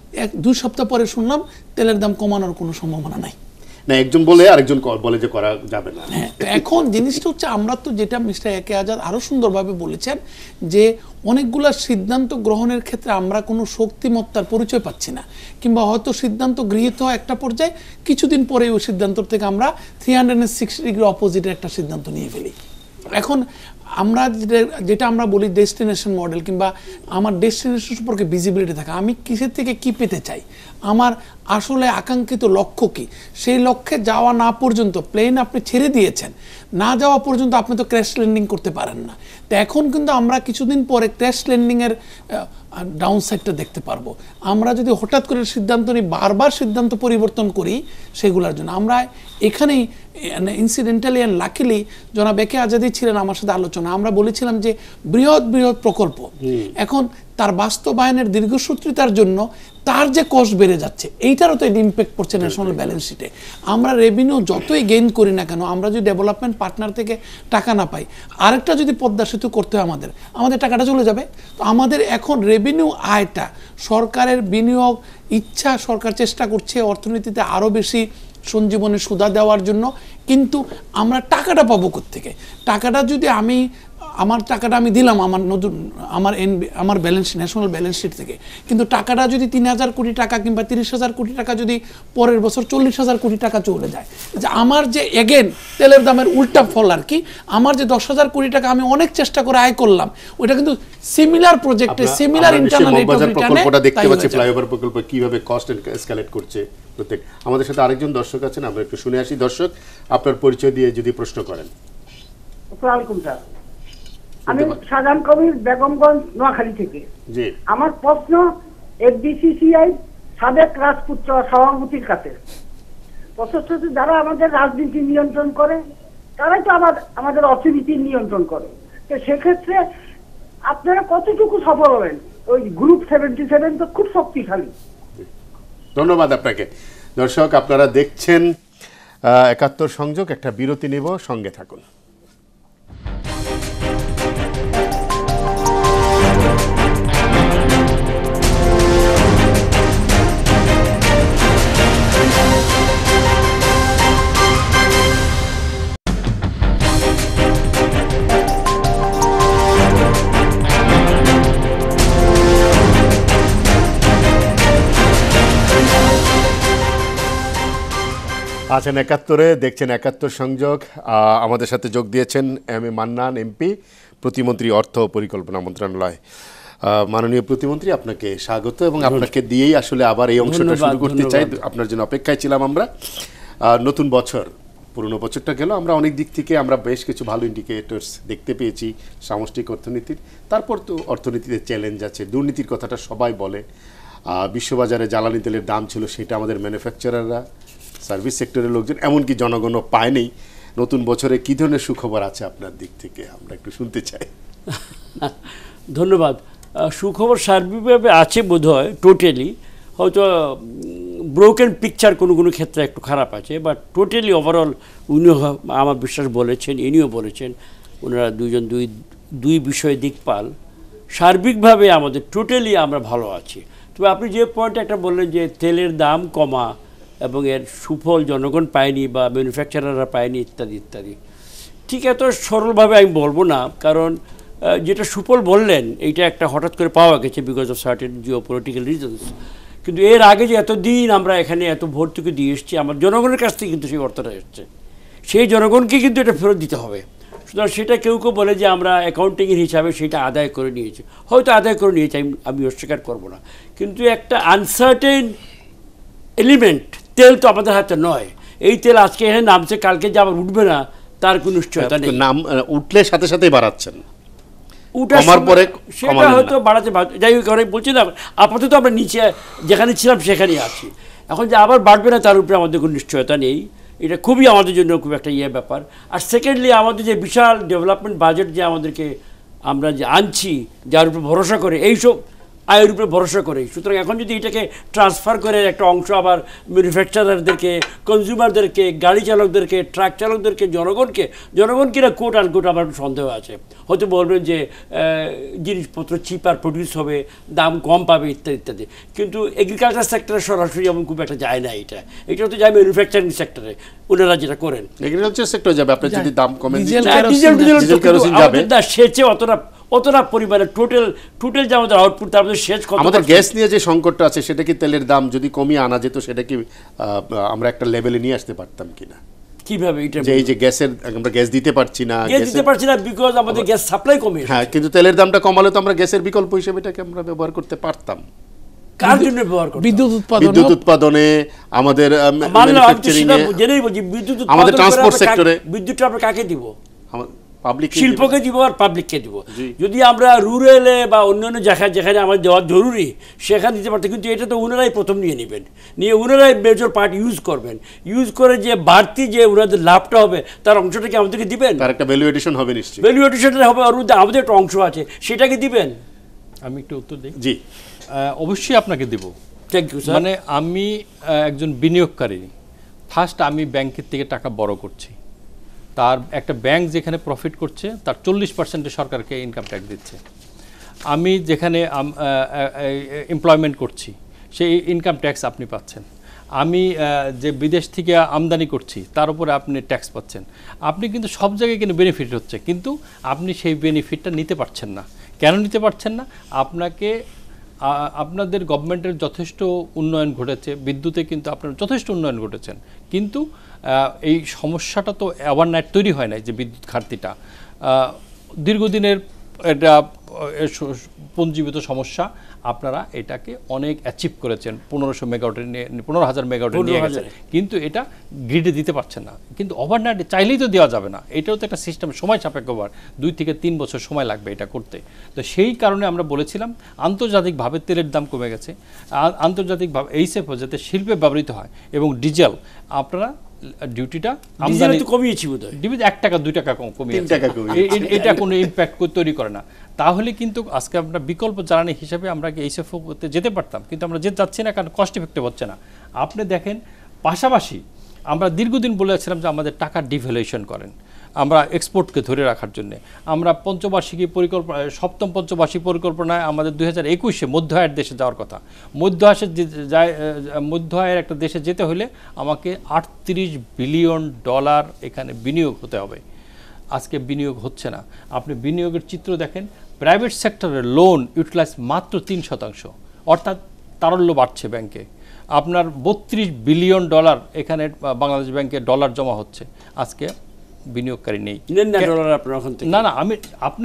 দুই সপ্তাহ পরে শুনলাম তেলের দাম কমানোর কোনো সম্ভাবনা নাই।
না, একজন বলে আরেকজন বলে যে করা যাবে না।
হ্যাঁ, তো এখন জিনিসটা হচ্ছে আমরা তো যেটা মিস্টার একে আজাদ আরো সুন্দরভাবে বলেছেন যে অনেকগুলা সিদ্ধান্ত গ্রহণের ক্ষেত্রে আমরা কোনো শক্তিমত্তার পরিচয় পাচ্ছি না, কিংবা হয়তো সিদ্ধান্ত গৃহীত হয় একটা পর্যায়ে, কিছুদিন পরে ওই সিদ্ধান্ত থেকে আমরা 360 ডিগ্রি অপোজিটের একটা সিদ্ধান্ত নিয়ে ফেলি। এখন আমরা যেটা আমরা বলি ডেস্টিনেশন মডেল, কিংবা আমার ডেস্টিনেশন সম্পর্কে ভিজিবিলিটি থাকা, আমি কিসের থেকে কি পেতে চাই, আমার আসলে আকাঙ্ক্ষিত লক্ষ্য কি, সেই লক্ষ্যে যাওয়া না পর্যন্ত, প্লেন আপনি ছেড়ে দিয়েছেন, না যাওয়া পর্যন্ত আপনি তো ক্র্যাশ ল্যান্ডিং করতে পারেন না। তো এখন কিন্তু আমরা কিছুদিন পরে ক্র্যাশ ল্যান্ডিংয়ের ডাউন সাইডটা দেখতে পারবো। আমরা যদি হঠাৎ করে সিদ্ধান্ত নিই, বারবার সিদ্ধান্ত পরিবর্তন করি সেগুলোর জন্য, আমরা এখানেই ইনসিডেন্টালি অ্যান্ড লাকিলি জনাব একে আজাদই ছিলেন আমার সাথে আলোচনা, আমরা বলেছিলাম যে বৃহৎ বৃহৎ প্রকল্প এখন তার বাস্তবায়নের দীর্ঘসূত্রিতার জন্য তার যে কস্ট বেড়ে যাচ্ছে, এইটারও তো ইম্প্যাক্ট পড়ছে ন্যাশনাল ব্যালেন্স শিটে। আমরা রেভিনিউ যতই গেইন করি না কেন, আমরা যদি ডেভেলপমেন্ট পার্টনার থেকে টাকা না পাই, আরেকটা যদি পদ্মা সেতু করতে হয় আমাদের টাকাটা চলে যাবে। তো আমাদের এখন রেভিনিউ আয়টা, সরকারের বিনিয়োগ ইচ্ছা, সরকার চেষ্টা করছে অর্থনীতিতে আরও বেশি সঞ্জীবনী সুদা দেওয়ার জন্য, কিন্তু আমরা টাকাটা পাবো কোত্থেকে? টাকাটা যদি আমার টাকাটা আমি দিলাম আমার ব্যালেন্স, ন্যাশনাল ব্যালেন্স শিট থেকে, কিন্তু টাকাটা যদি 3,000 কোটি টাকা কিংবা 30,000 কোটি টাকা যদি পরের বছর 40,000 কোটি টাকা চলে যায়, যে আমার যে এগেন তেলের দামের উল্টা ফল আর কি, আমার যে 10,000 কোটি টাকা আমি অনেক চেষ্টা করে আয় করলাম, ওইটা কিন্তু সিমিলার প্রজেক্টে, সিমিলার ইন্টারনাল রেট অফ রিটার্নে
দেখতে পাচ্ছি ফ্লাইওভার প্রকল্প কিভাবে কস্ট এসকেলেট করছে প্রত্যেক। আমাদের সাথে আরেকজন দর্শক আছেন, আমরা একটু শুনে আসি। দর্শক, আপনার পরিচয় দিয়ে যদি প্রশ্ন করেন।
আসসালামু আলাইকুম স্যার, আমি শাহজাহান কবির, বেগমগঞ্জ, নোয়াখালী থেকে।
জি,
আমার প্রশ্ন এফবিসিসিআই সাবেক রাজপুত্র সভাপতির কাছে। প্রশ্ন হচ্ছে, যারা আমাদের রাজনীতি নিয়ন্ত্রণ করে তারাই তো আমাদের অর্থনীতি নিয়ন্ত্রণ করে, তো সেক্ষেত্রে আপনারা কতটুকু সফল হবেন? ওই গ্রুপ 77 তো খুব শক্তিশালী।
ধন্যবাদ আপনাকে। দর্শক, আপনারা দেখছেন একাত্তর সংযোগ। একটা বিরতি নেব, সঙ্গে থাকুন। আছেন একাত্তরে, দেখছেন একাত্তর সংযোগ। আমাদের সাথে যোগ দিয়েছেন মান্নান এমপি, প্রতিমন্ত্রী, অর্থ ও পরিকল্পনা মন্ত্রণালয়। মাননীয় প্রতিমন্ত্রী, আপনাকে স্বাগত, এবং আপনাকে দিয়েই আসলে আবার এই অংশটা শুরু করতে চাই। আপনার জন্য অপেক্ষায় ছিলাম আমরা। নতুন বছর, পুরনো বছরটা গেল, আমরা অনেক দিক থেকে আমরা বেশ কিছু ভালো ইন্ডিকেটরস দেখতে পেয়েছি সামষ্টিক অর্থনীতির। তারপর তো অর্থনীতিতে চ্যালেঞ্জ আছে, দুর্নীতির কথাটা সবাই বলে। বিশ্ববাজারে জ্বালানি তেলের দাম ছিল, সেটা আমাদের ম্যানুফ্যাকচারাররা, সার্ভিস সেক্টরের লোকজন, এমনকি জনগণও পায়নি। নতুন বছরে কী ধরনের সুখবর আছে আপনার দিক থেকে, আমরা একটু শুনতে চাই।
ধন্যবাদ। সুখবর সার্বিকভাবে আছে বোধহয়, টোটালি হয়তো ব্রোকেন পিকচার কোনো কোনো ক্ষেত্রে একটু খারাপ আছে, বাট টোটালি ওভারঅল উনিও আমার বিশ্বাস বলেছেন, ইনিও বলেছেন, ওনারা দুই বিষয়ে দিকপাল। সার্বিকভাবে আমাদের টোটালি আমরা ভালো আছি। তবে আপনি যে পয়েন্টটা একটা বললেন যে তেলের দাম কমা এবং এর সুফল জনগণ পায়নি বা ম্যানুফ্যাকচারাররা পায়নি ইত্যাদি ইত্যাদি, ঠিক এত সরলভাবে আমি বলবো না, কারণ যেটা সুফল বললেন এইটা একটা হঠাৎ করে পাওয়া গেছে because of certain geo political reasons, কিন্তু এর আগে যে এতদিন আমরা এখানে এত ভর্তুকি দিয়ে এসেছি, আমার জনগণের কাছ থেকে কিন্তু সেই অর্থটা এসছে, সেই জনগণকে কিন্তু এটা ফেরত দিতে হবে। সুতরাং সেটা কেউ কেউ বলে যে আমরা অ্যাকাউন্টিংয়ের হিসাবে সেটা আদায় করে নিয়েছি, হয়তো আদায় করে নিয়েছি, আমি অস্বীকার করবো না, কিন্তু একটা আনসার্টেন এলিমেন্ট, তেল তো আমাদের হাতে নয়। এই তেল আজকে এখানে নামছে, কালকে যে আবার উঠবে না তার কোনো নিশ্চয়তা নেই।
নাম উঠলে সাথে সাথেই বাড়াচ্ছেন,
সেটা হয়তো বাড়াতে, যাই হোক বলছি না, আপাতত আমরা নিচে যেখানে ছিলাম সেখানেই আছি। এখন যে আবার বাড়বে না তার উপরে আমাদের কোনো নিশ্চয়তা নেই, এটা খুবই আমাদের জন্য খুব একটা ব্যাপার। আর সেকেন্ডলি আমাদের যে বিশাল ডেভেলপমেন্ট বাজেট যে আমরা যে আনছি, যার উপর ভরসা করে, এইসব আয়ের উপরে ভরসা করে। সুতরাং এখন যদি এটাকে ট্রান্সফার করে একটা অংশ আবার ম্যানুফ্যাকচারারদেরকে, কনজিউমারদেরকে, গাড়ি চালকদেরকে, ট্রাক চালকদেরকে, জনগণকে না কোট আনকোট আমার সন্দেহ আছে। হয়তো বলবেন যে জিনিসপত্র চিপার প্রডিউস হবে, দাম কম পাবে ইত্যাদি ইত্যাদি, কিন্তু এগ্রিকালচার সেক্টরে সরাসরি এমন খুব একটা যায় না। এটা তো যায় ম্যানুফ্যাকচারিং সেক্টরে ওনারা যেটা করেন।
এগ্রিকালচার সেক্টরে যাবে, আপনার যদি দাম কমে
না, সেচে অতটা পরিমাণে টোটাল যে আমাদের আউটপুট, তার মধ্যে সেচ কত।
আমাদের গ্যাস নিয়ে যে সংকটটা আছে সেটা কি তেলের দাম যদি কমিয়ে আনা যেত, সেটা কি আমরা একটা লেভেলে নিয়ে আসতে পারতাম কিনা?
কিভাবে? এটা
যে এই যে গ্যাসের, আমরা গ্যাস দিতে পারছি না
বিকজ আমাদের গ্যাস সাপ্লাই কমে।
হ্যাঁ, কিন্তু তেলের দামটা কমালে তো আমরা গ্যাসের বিকল্প হিসেবে এটাকে আমরা ব্যবহার করতে পারতাম।
কার জন্য ব্যবহার করতে?
বিদ্যুৎ
উৎপাদনে, আমাদের ম্যানুফ্যাকচারিংয়ে,
আমাদের ট্রান্সপোর্ট সেক্টরে। বিদ্যুৎটা আমরা কাকে দিব? শিল্পকে দিব আর পাবলিককে দিব। যদি আমরা রুরালে বা অন্যান্য জায়গায় যেখানে আমাদের দেওয়া জরুরি সেখানে দিতে পারতাম, কিন্তু এটা তো ওনারাই প্রথম নিয়ে নেবেন, নিয়ে ওনারাই মেজর পার্ট ইউজ করবেন। ইউজ করে যে বাড়তি যে ওনাদের লাভটা হবে তার অংশটাকে আমাদেরকে দিবেন।
তার একটা ভ্যালুয়েশন হবে, নিশ্চয়ই
ভ্যালুয়েশনটা হবে, আর আমাদের একটা অংশ আছে সেটাকে দিবেন।
আমি একটু উত্তর দিই।
জি,
অবশ্যই আপনাকে দেব।
Thank you sir.
মানে আমি একজন বিনিয়োগকারী, ফার্স্ট আমি ব্যাংকের থেকে টাকা বড় করছি, তার একটা ব্যাংক যেখানে প্রফিট করছে তার 40% সরকারকে ইনকাম ট্যাক্স দিচ্ছে। আমি যেখানে এমপ্লয়মেন্ট করছি সেই ইনকাম ট্যাক্স আপনি পাচ্ছেন। আমি যে বিদেশ থেকে আমদানি করছি তার উপরে আপনি ট্যাক্স পাচ্ছেন। আপনি কিন্তু সব জায়গায় কিন্তু বেনিফিট হচ্ছে, কিন্তু আপনি সেই বেনিফিটটা নিতে পারছেন না। কেন নিতে পারছেন না? আপনাদের গভর্নমেন্টের যথেষ্ট উন্নয়ন ঘটেছে, বিদ্যুতে কিন্তু আপনার যথেষ্ট উন্নয়ন ঘটেছেন, কিন্তু এই সমস্যাটা তো ওভারনাইট তৈরি হয় নাই। যে বিদ্যুৎ ঘাটতিটা দীর্ঘদিনের এটা পুঞ্জীবিত সমস্যা, আপনারা এটাকে অনেক অ্যাচিভ করেছেন। 1500 মেগাওয়াটের নিয়ে 15,000 মেগাওয়াটের নিয়ে গেছেন, কিন্তু এটা গ্রিডে দিতে পারছেন না। কিন্তু ওভারনাইট চাইলেই তো দেওয়া যাবে না, এটাও তো একটা সিস্টেম, সময় সাপেক্ষ, 2 থেকে 3 বছর সময় লাগবে এটা করতে। তো সেই কারণে আমরা বলেছিলাম আন্তর্জাতিকভাবে তেলের দাম কমে গেছে, আন্তর্জাতিকভাবে এইসব যাতে শিল্পে ব্যবহৃত হয়, এবং ডিজেল আপনারা ডিউটিটা আমদানি
কমিয়েছি বোধহয়,
1 টাকা 2 টাকা কমিয়েছে, এটা কোনো ইম্প্যাক্ট তৈরি করে না। তাহলে কিন্তু আজকে আমরা বিকল্প জ্বালানি হিসেবে আমরা এইসব করতে যেতে পারতাম, কিন্তু আমরা যেতে যাচ্ছি না, কারণ কস্ট ইফেক্টিভ হচ্ছে না। আপনি দেখেন, পাশাপাশি আমরা দীর্ঘদিন বলেছিলাম যে আমাদের টাকা ডিভ্যালুয়েশন করেন, আমরা এক্সপোর্টকে ধরে রাখার জন্য। আমরা পঞ্চবার্ষিকী পরিকল্পনা, 7ম পঞ্চবার্ষিক পরিকল্পনায় আমাদের 2021-এ মধ্য আয়ের দেশে যাওয়ার কথা। মধ্য আয়ের একটা দেশে যেতে হলে আমাকে $38 বিলিয়ন এখানে বিনিয়োগ হতে হবে। আজকে বিনিয়োগ হচ্ছে না। আপনি বিনিয়োগের চিত্র দেখেন, প্রাইভেট সেক্টরের লোন ইউটিলাইজ মাত্র 3%, অর্থাৎ তারল্য বাড়ছে ব্যাংকে। আপনার $32 বিলিয়ন এখানে বাংলাদেশ ব্যাংকে ডলার জমা হচ্ছে, আজকে বিনিয়োগকারী নেই। না, আমি আপনি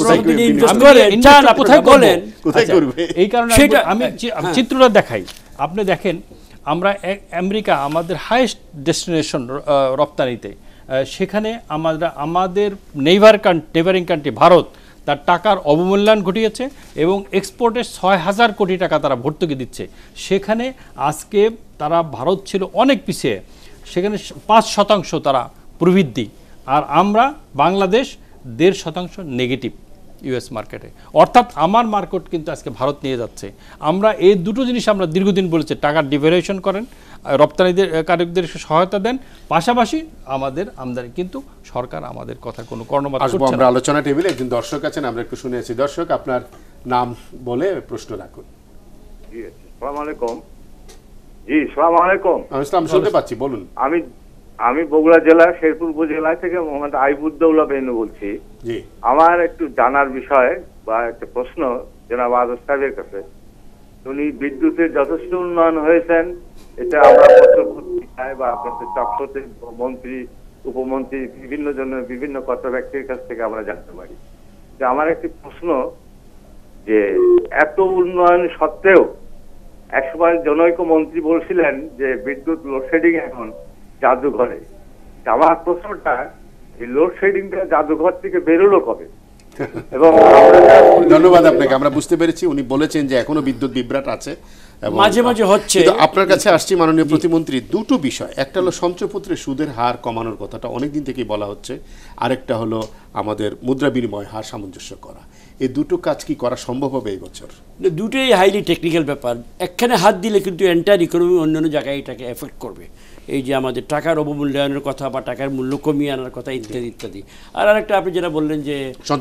এই কারণে আমি চিত্রটা দেখাই। আপনি দেখেন, আমরা আমেরিকা আমাদের হাইয়েস্ট ডেস্টিনেশন রপ্তানিতে, সেখানে আমাদের নেইবারিং কান্ট্রি ভারত তার টাকার অবমূল্যায়ন ঘটিয়েছে এবং এক্সপোর্টে 6,000 কোটি টাকা তারা ভর্তুকি দিচ্ছে। সেখানে আজকে তারা, ভারত ছিল অনেক পিছিয়ে, সেখানে 5% তারা প্রবৃদ্ধি, আর আমরা বাংলাদেশ 1.5% নেগেটিভ ইউএস মার্কেটে। অর্থাৎ আমার মার্কেট কিন্তু আজকে ভারত নিয়ে যাচ্ছে। আমরা এই দুটো জিনিস আমরা দীর্ঘদিন বলেছি, টাকার ডিভ্যালুয়েশন করেন, রপ্তানিদের কারকদের সহায়তা দেন, পাশাপাশি আমাদের আমদানি, কিন্তু সরকার আমাদের কথা কোনো কর্ণপাত করছে না।
আমরা আলোচনা টেবিলে একজন দর্শক আছেন, আমরা একটু শুনেছি। দর্শক, আপনার নাম বলে প্রশ্ন রাখুন।
জি, আসসালামু আলাইকুম। জি, আসসালামু আলাইকুম।
আমি শুনতে পাচ্ছি, বলুন।
আমি বগুড়া জেলা শেরপুর উপজেলা থেকে মোহাম্মদ আইবুদ্দৌলা বেনু বলছি।
জি,
আমার একটু জানার বিষয় বা একটা প্রশ্ন জনাব আজাদ সাহেবের কাছে। উনি বিদ্যুতের যথেষ্ট উন্নয়ন হয়েছেন, এটা আমরা পত্রপত্রিকায় বা আপনাদের চক্রতে মন্ত্রী, উপমন্ত্রী, বিভিন্ন কত ব্যক্তির কাছ থেকে আমরা জানতে পারি। আমার একটি প্রশ্ন, যে এত উন্নয়ন সত্ত্বেও একসময় জনৈক মন্ত্রী বলছিলেন যে বিদ্যুৎ লোডশেডিং এখন জাদুঘরে। আমার প্রশ্নটা, এই লোডশেডিংটা জাদুঘর থেকে বেরোলো কবে? এবং
ধন্যবাদ আপনাকে। আমরা বুঝতে পেরেছি, উনি বলেছেন যে এখনো বিদ্যুৎ বিভ্রাট আছে,
মাঝে মাঝে হচ্ছে।
কিন্তু আপনার কাছে আসছি মাননীয় প্রতিমন্ত্রী, দুটো বিষয়, একটা হলো সঞ্চয়পত্রের সুদের হার কমানোর কথাটা অনেকদিন থেকেই বলা হচ্ছে, আরেকটা হলো আমাদের মুদ্রা বিনিময় হার সামঞ্জস্য করা। এই দুটো কাজ কি করা সম্ভব হবে এই বছর?
দুটোই হাইলি টেকনিক্যাল ব্যাপার। একখানে হাত দিলে কিন্তু এন্টায়ার ইকোনমি অন্যান্য জায়গায় এটাকে এফেক্ট করবে। এই যে আমাদের টাকার অবমূল্যায়নের কথা বা টাকার মূল্য কমিয়ে আনার কথা ইত্যাদি ইত্যাদি। আর আরেকটা আপনি যেটা বললেন যে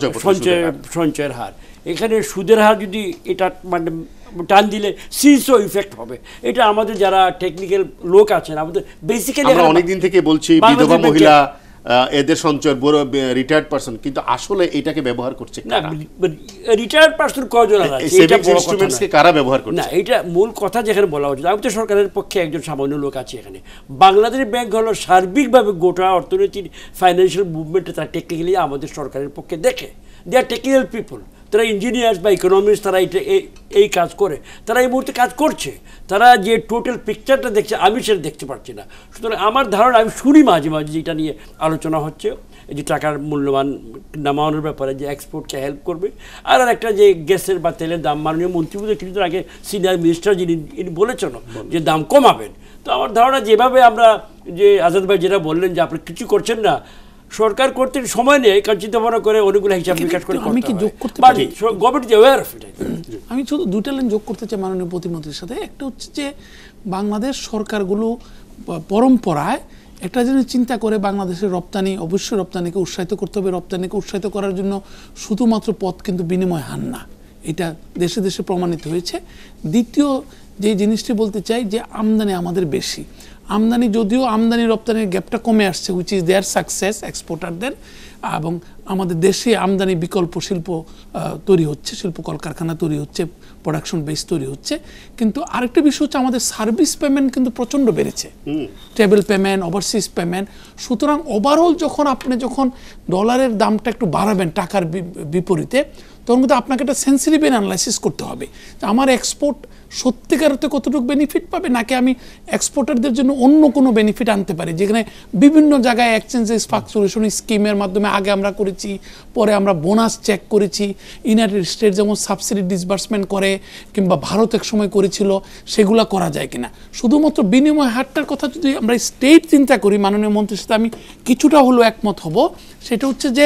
সঞ্চয়ের হার, এখানে সুদের হার যদি এটা মানে টান দিলে সিসও ইফেক্ট হবে। এটা আমাদের যারা টেকনিক্যাল লোক আছেন, আমাদের বেসিক্যালি
আমরা অনেকদিন থেকে বলছি বিধবা মহিলা, এদের সঞ্চয়, বড় রিটায়ার্ড পারসন, কিন্তু আসলে এটাকে ব্যবহার করছে
না। রিটায়ার্ড পারসন কজন আছে, এটা বড় কথা না।
কারা ব্যবহার করছে
না, এটা মূল কথা যেখানে বলা উচিত। আমি তো সরকারের পক্ষে একজন সামান্য লোক আছে এখানে। বাংলাদেশ ব্যাংক হলো সার্বিকভাবে গোটা অর্থনীতির ফাইন্যান্সিয়াল মুভমেন্টে তারা টেকনিক্যালি আমাদের সরকারের পক্ষে দেখে। দে আর টেকনিক্যাল পিপল, তারা ইঞ্জিনিয়ার্স বা ইকোনমিস্ট, তারা এই কাজ করে, তারা এই মুহূর্তে কাজ করছে। তারা যে টোটাল পিকচারটা দেখছে আমি সেটা দেখতে পাচ্ছি না। সুতরাং আমার ধারণা, আমি শুনি মাঝে মাঝে যেটা নিয়ে আলোচনা হচ্ছে, এই যে টাকার মূল্যমান নামানোর ব্যাপারে যে এক্সপোর্টকে হেল্প করবে। আর একটা যে গ্যাসের বা তেলের দাম, মাননীয় মন্ত্রী কিছুদিন আগে সিনিয়র মিনিস্টার যিনি বলেছেন যে দাম কমাবেন। তো আমার ধারণা যেভাবে আমরা, যে আজাদ ভাই যেটা বললেন যে আপনি কিছু করছেন না, সরকার করতে সময় নেই, কারণ চিন্তা ভাবনা করে অনেকগুলো হিসাব নিকাশ করে।
আমি কি যোগ করতে পারি?
Government is aware of it.
আমি শুধু দুইটা লাইন যোগ করতে চাই মাননীয় প্রতিমন্ত্রীর সাথে। একটা হচ্ছে যে বাংলাদেশ সরকারগুলো পরম্পরায় একটা জিনিস চিন্তা করে, বাংলাদেশের রপ্তানি, অবশ্যই রপ্তানিকে উৎসাহিত করতে হবে। রপ্তানিকে উৎসাহিত করার জন্য শুধুমাত্র পথ কিন্তু বিনিময় হার না, এটা দেশে দেশে প্রমাণিত হয়েছে। দ্বিতীয় যে জিনিসটি বলতে চাই, যে আমদানি আমাদের বেশি। আমদানি, যদিও আমদানি রপ্তানির গ্যাপটা কমে আসছে, হুইচ ইজ দেয়ার সাকসেস এক্সপোর্টারদের, এবং আমাদের দেশে আমদানি বিকল্প শিল্প তৈরি হচ্ছে, শিল্প কলকারখানা তৈরি হচ্ছে, প্রোডাকশন বেস তৈরি হচ্ছে। কিন্তু আরেকটা বিষয় হচ্ছে আমাদের সার্ভিস পেমেন্ট কিন্তু প্রচণ্ড বেড়েছে, টেবল পেমেন্ট, ওভারসিজ পেমেন্ট। সুতরাং ওভারঅল যখন ডলারের দামটা একটু বাড়াবেন টাকার বিপরীতে, তখন কিন্তু আপনাকে একটা সেন্সিটিভ অ্যানালাইসিস করতে হবে যে আমার এক্সপোর্ট সত্যিকার অর্থে কতটুকু বেনিফিট পাবে, নাকি আমি এক্সপোর্টারদের জন্য অন্য কোনো বেনিফিট আনতে পারি। যেখানে বিভিন্ন জায়গায় এক্সচেঞ্জেস ফ্লাকচুয়েশন স্কিমের মাধ্যমে আগে আমরা করেছি, পরে আমরা বোনাস চেক করেছি। ইউনাইটেড স্টেট যেমন সাবসিডি ডিসবার্সমেন্ট করে, কিংবা ভারত এক সময় করেছিল, সেগুলা করা যায় কিনা। শুধুমাত্র বিনিময় হারটার কথা যদি আমরা স্টেট চিন্তা করি, মাননীয় মন্ত্রীর সাথে আমি কিছুটা হলেও একমত হব। সেটা হচ্ছে যে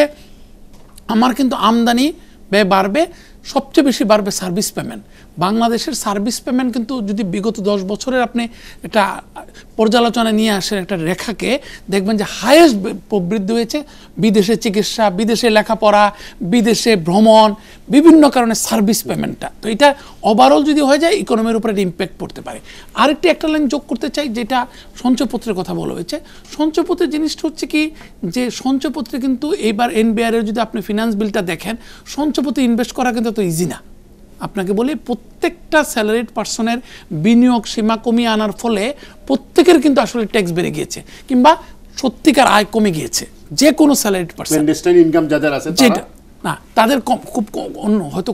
আমার কিন্তু আমদানি ব্যয় বাড়বে, সবচেয়ে বেশি বাড়বে সার্ভিস পেমেন্ট। বাংলাদেশের সার্ভিস পেমেন্ট কিন্তু যদি বিগত 10 বছরের আপনি একটা পর্যালোচনা নিয়ে আসেন একটা রেখাকে, দেখবেন যে হাইয়েস্ট প্রবৃদ্ধি হয়েছে বিদেশে চিকিৎসা, বিদেশে লেখাপড়া, বিদেশে ভ্রমণ, বিভিন্ন কারণে সার্ভিস পেমেন্টটা। তো এটা ওভারঅল যদি হয়ে যায়, ইকোনমির উপরে ইম্প্যাক্ট পড়তে পারে। একটা লাইন যোগ করতে চাই, যেটা সঞ্চয়পত্রের কথা বলা হয়েছে। সঞ্চয়পত্রের জিনিসটা হচ্ছে কি, যে সঞ্চয়পত্রে কিন্তু এইবার এনবিআর-এর যদি আপনি ফিনান্স বিলটা দেখেন, সঞ্চয়পত্রে ইনভেস্ট করা কিন্তু তো ইজি না। আপনাকে বলি, প্রত্যেকটা স্যালারিড পার্সনের বিনিয়োগ সীমা কমিয়ে আনার ফলে প্রত্যেকের কিন্তু আসলে ট্যাক্স বেড়ে গিয়েছে, কিংবা সত্যিকার আয় কমে গিয়েছে যে কোনো স্যালারিড পার্সন।
ইনকাম যাদের আছে
না, তাদের খুব অন্য হয়তো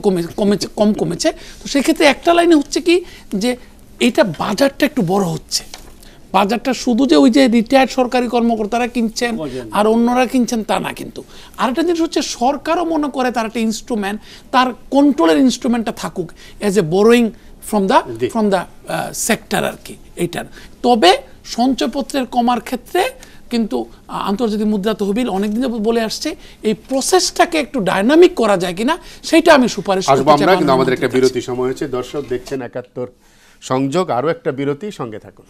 কমেছে। তো সেক্ষেত্রে একটা লাইনে হচ্ছে কি, যে এইটা বাজারটা একটু বড় হচ্ছে। বাজারটা শুধু যে ওই যে রিটায়ার্ড সরকারি কর্মকর্তারা কিনছেন আর অন্যরা কিনছেন তা না, কিন্তু আরেকটা জিনিস হচ্ছে সরকারও মনে করে তার একটা ইনস্ট্রুমেন্ট, তার কন্ট্রোলের ইনস্ট্রুমেন্টটা থাকুক as a borrowing from the sector আর কি এইটার। তবে সঞ্চয়পত্রের কমার ক্ষেত্রে কিন্তু আন্তর্জাতিক মুদ্রা তহবিল অনেকদিন যাবত বলে আসছে, এই প্রসেসটাকে একটু ডাইনামিক করা যায় কিনা সেটা আমি সুপারিশ করতে চাই।
কিন্তু আমাদের একটা বিরতি সময় হয়েছে। দর্শক দেখছেন একাত্তর সংযোগ, আরও একটা বিরতি, সঙ্গে থাকুন।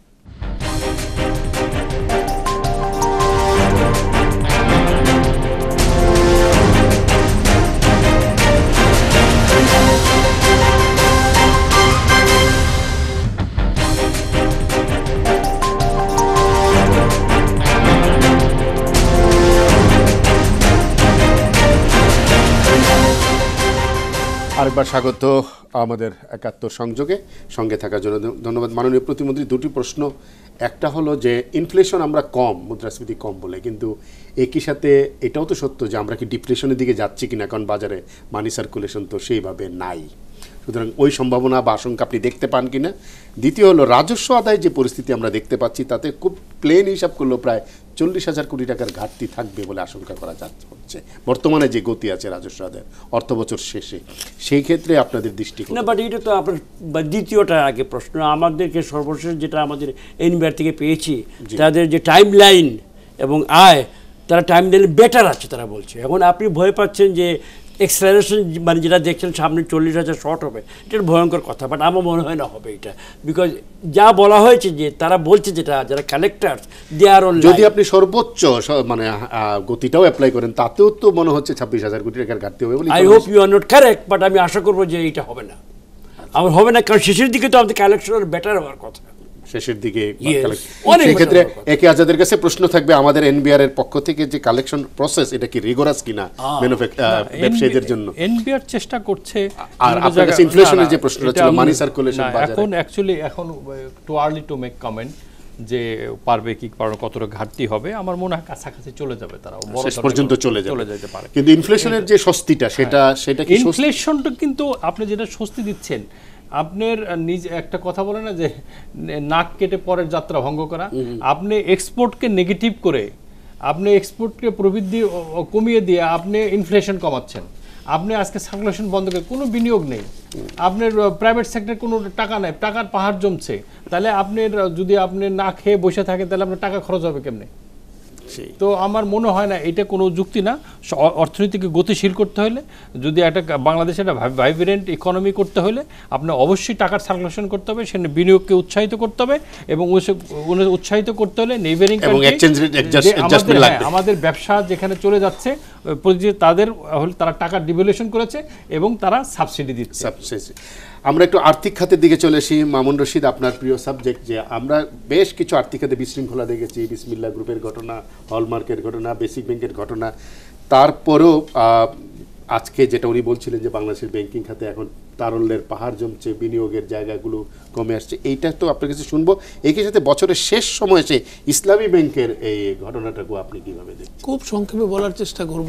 আরেকবার স্বাগত আমাদের একাত্তর সংযোগে। সঙ্গে থাকার জন্য ধন্যবাদ মাননীয় প্রতিমন্ত্রী। দুটি প্রশ্ন, একটা হলো যে ইনফ্লেশন আমরা কম, মুদ্রাস্ফীতি কম বলে, কিন্তু একই সাথে এটাও তো সত্য যে আমরা কি ডিপ্রেশনের দিকে যাচ্ছি কিনা, কারণ বাজারে মানি সার্কুলেশন তো সেইভাবে নাই। সুতরাং ওই সম্ভাবনা বা আশঙ্কা আপনি দেখতে পান কিনা। দ্বিতীয় হলো রাজস্ব আদায় যে পরিস্থিতি আমরা দেখতে পাচ্ছি, তাতে খুব প্লেন হিসাব করলেও প্রায় 40,000 কোটি টাকার ঘাটতি থাকবে বলে আশঙ্কা করা হচ্ছে বর্তমানে যে গতি আছে রাজস্ব আদায়ের অর্থ বছর শেষে, সেই ক্ষেত্রে আপনাদের দৃষ্টিকোণ?
না, বাট এটা তো আপনার দ্বিতীয়টা আগে প্রশ্ন। আমাদেরকে সর্বশেষ যেটা আমাদের এনবিআর থেকে পেয়েছি, তাদের যে টাইম লাইন এবং আয়, তারা টাইম লাইন বেটার আছে তারা বলছে। এখন আপনি ভয় পাচ্ছেন যে এক্সেলারেশন, মানে যেটা দেখছেন সামনে 40,000 শর্ট হবে, এটা ভয়ঙ্কর কথা, বাট আমার মনে হয় না হবে এটা, বিকজ যা বলা হয়েছে যে তারা বলছে, যেটা যারা কালেক্টর দে আর অন,
যদি আপনি সর্বোচ্চ মানে গতিটাও অ্যাপ্লাই করেন তাতেও তো মনে হচ্ছে 26,000 কোটি টাকার ঘাটতি হবে বলে।
I hope you are not correct, but আমি আশা করবো যে এটা হবে না, আমার হবে না, কারণ শেষের দিকে তো আমাদের কালেকশনের বেটার হওয়ার কথা,
শেষের দিকে।
অনেক
সেক্ষেত্রে একে আজাদের কাছে প্রশ্ন থাকবে, আমাদের এনবিআর এর পক্ষ থেকে যে কালেকশন প্রসেস, এটা কি রিগোরাস কিনা ব্যবসায়ীদের জন্য?
এনবিআর চেষ্টা করছে।
আর আপনার কাছে ইনফ্লেশনের যে প্রশ্নটা ছিল, মানি সার্কুলেশন বাজারে,
এখন অ্যাকচুয়ালি এখন too early to make comment যে পারবে কি কতটা ঘাটতি হবে। আমার মনে হয় কাছাকাছি চলে যাবে, তারা
শেষ পর্যন্ত চলে যেতে পারে। কিন্তু ইনফ্লেশনের যে স্বস্তিটা, সেটা কি?
ইনফ্লেশনটা কিন্তু আপনি যেটা স্বস্তি দিচ্ছেন, আপনার নিজে একটা কথা বলে না যে নাক কেটে পরের যাত্রা ভঙ্গ করা, আপনি এক্সপোর্টকে নেগেটিভ করে, আপনি এক্সপোর্টকে প্রবৃদ্ধি কমিয়ে দিয়ে আপনি ইনফ্লেশন কমাচ্ছেন। আপনি আজকে সার্কুলেশন বন্ধ করে কোনো বিনিয়োগ নেই, আপনার প্রাইভেট সেক্টর কোনো টাকা নেই, টাকার পাহাড় জমছে, তাহলে আপনার যদি আপনি না খেয়ে বসে থাকেন তাহলে আপনার টাকা খরচ হবে কেমনে? তো আমার মনে হয় না এটা কোনো যুক্তি না। অর্থনীতিকে গতিশীল করতে হলে, যদি একটা বাংলাদেশে একটা ভাইব্রেন্ট ইকোনমি করতে হলে, আপনার অবশ্যই টাকার সার্কুলেশন করতে হবে, সেখানে বিনিয়োগকে উৎসাহিত করতে হবে, এবং উৎসাহিত করতে হলে নেইবারিং আমাদের ব্যবসা যেখানে চলে যাচ্ছে তারা টাকা ডিভ্যালুয়েশন করেছে এবং তারা সাবসিডি দিচ্ছে।
আমরা একটু আর্থিক খাতের দিকে চলে আসি। মামুন রশিদ, আপনার প্রিয় সাবজেক্ট, যে আমরা বেশ কিছু আর্থিক খাতে বিশৃঙ্খলা দেখেছি, বিসমিল্লাহ গ্রুপের ঘটনা, হলমার্কের ঘটনা, বেসিক ব্যাংকের ঘটনা, তারপরেও আজকে যেটা উনি বলছিলেন যে বাংলাদেশের ব্যাংকিং খাতে এখন তারল্যের পাহাড় জমছে, বিনিয়োগের জায়গাগুলো কমে আসছে, এইটা তো আপনার কাছে শুনবো। একই সাথে বছরের শেষ সময় এসে ইসলামী ব্যাংকের এই ঘটনাটাকে আপনি কিভাবে দেখছেন?
খুব সংক্ষেপে বলার চেষ্টা করব।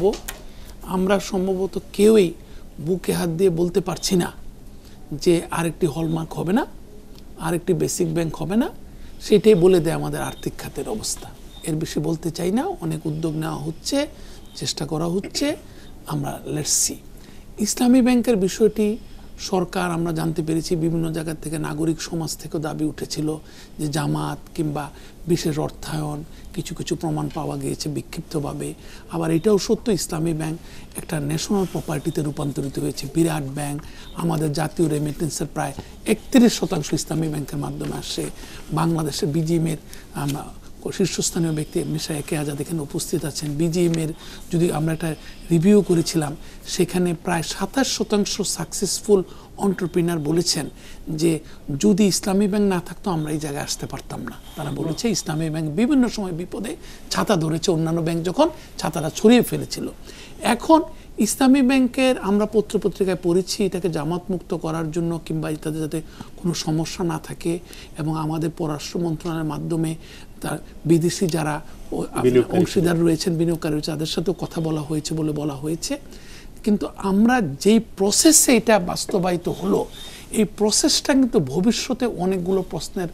আমরা সম্ভবত কেউই বুকে হাত দিয়ে বলতে পারছি না যে আরেকটি হলমার্ক হবে না, আরেকটি বেসিক ব্যাংক হবে না। সেটাই বলে দেয় আমাদের আর্থিক খাতের অবস্থা। এর বেশি বলতে চাই না। অনেক উদ্যোগ নেওয়া হচ্ছে, চেষ্টা করা হচ্ছে, আমরা লেটস সি। ইসলামী ব্যাংকের বিষয়টি সরকার, আমরা জানতে পেরেছি বিভিন্ন জায়গা থেকে, নাগরিক সমাজ থেকেও দাবি উঠেছিল যে জামাত কিংবা বিশেষ অর্থায়ন, কিছু কিছু প্রমাণ পাওয়া গিয়েছে বিক্ষিপ্তভাবে। আবার এটাও সত্য, ইসলামী ব্যাংক একটা ন্যাশনাল প্রপার্টিতে রূপান্তরিত হয়েছে, বিরাট ব্যাংক। আমাদের জাতীয় রেমিটেন্সের প্রায় 31% ইসলামী ব্যাংকের মাধ্যমে আসে। বাংলাদেশের বিজিএমের শীর্ষস্থানীয় ব্যক্তি একে আজাদ এখানে উপস্থিত আছেন। বিজিএমের যদি আমরা একটা রিভিউ করেছিলাম, সেখানে প্রায় 27% সাকসেসফুল এন্টারপ্রেনার বলেছেন যে যদি ইসলামী ব্যাংক না থাকতো আমরা এই জায়গায় আসতে পারতাম না। তারা বলেছে ইসলামী ব্যাংক বিভিন্ন সময় বিপদে ছাতা ধরেছে, অন্যান্য ব্যাংক যখন ছাতাটা ছড়িয়ে ফেলেছিল। এখন ইসলামী ব্যাংকের আমরা পত্রপত্রিকায় পড়েছি এটাকে জামাত মুক্ত করার জন্য, কিংবা এটাতে যাতে কোনো সমস্যা না থাকে, এবং আমাদের পররাষ্ট্র মন্ত্রণালয়ের মাধ্যমে তার বিদেশি যারা অংশীদার রয়েছেন, বিনিয়োগকারী রয়েছে, তাদের সাথেও কথা বলা হয়েছে বলে বলা হয়েছে। কিন্তু আমরা যেই প্রসেসে এটা বাস্তবায়িত হলো, এই প্রসেসটা কিন্তু ভবিষ্যতে অনেকগুলো প্রশ্নের